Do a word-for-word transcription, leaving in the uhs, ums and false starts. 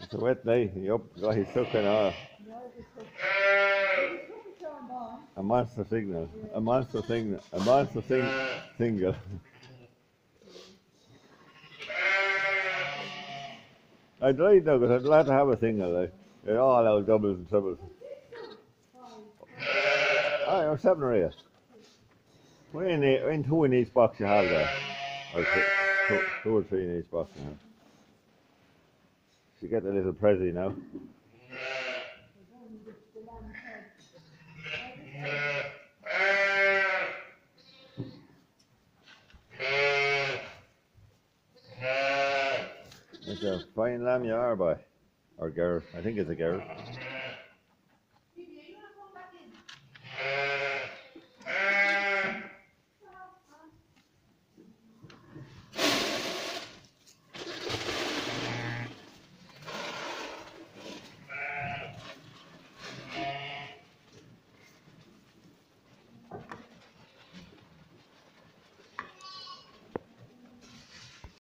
It's a wet night. He up, got his sucking off. A monster signal. A monster signal. A monster sing single. I'd like though, because I'd like to have a single. Like, they're all out doubles and triples. I am seven or eight. We're in, eight, we're in two in each box you have there. Or two, two, two or three in each box you have. You get the little Prezi now. It's a fine lamb you are, boy. Or girl. I think it's a girl.